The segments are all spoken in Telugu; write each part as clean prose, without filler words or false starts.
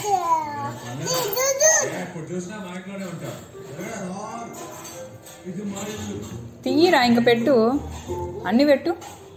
తీయరా ఇంకా పెట్టు, అన్ని పెట్టు.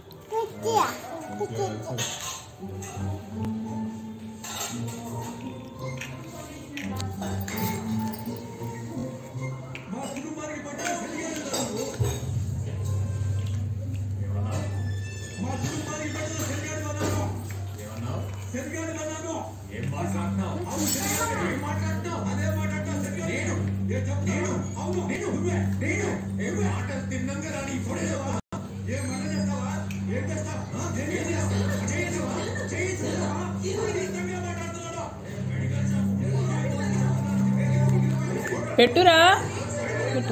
పెట్టురా పెట్టు.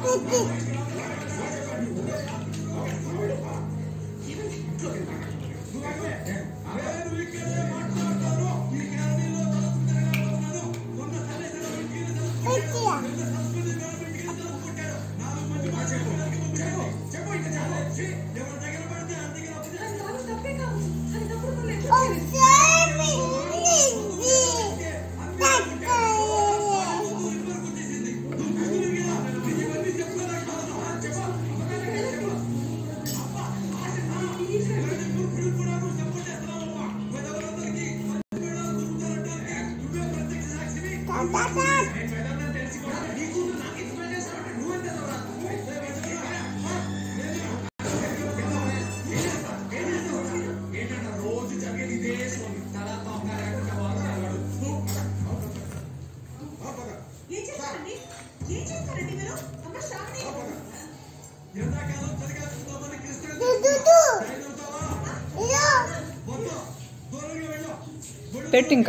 పెట్టు ఇంకా.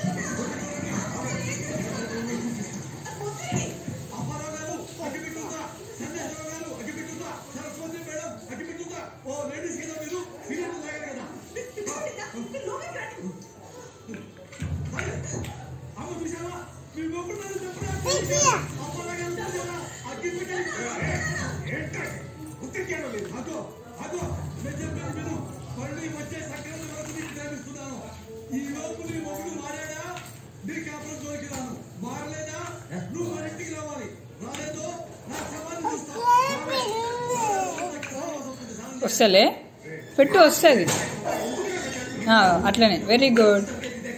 వస్తలే పెట్టు, వస్తుంది అట్లనే. Very good,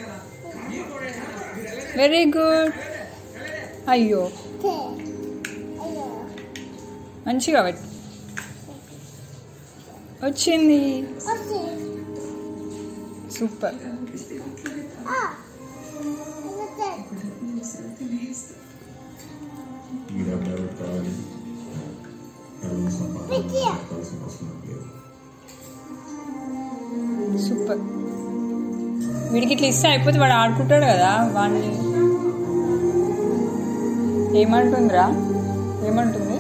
very good. అయ్యో మంచిగా పెట్టు, వచ్చింది. సూపర్. సూపర్. వీడికి ఇట్లా ఇస్తే అయిపోతే వాడు ఆడుకుంటాడు కదా. వాడిని ఏమంటుందిరా, ఏమంటుంది?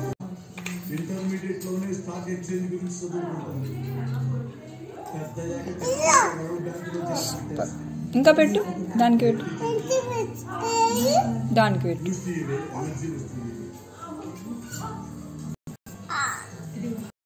ఇంకా పెట్టు, దానికి పెట్టు, దానికి పెట్టు.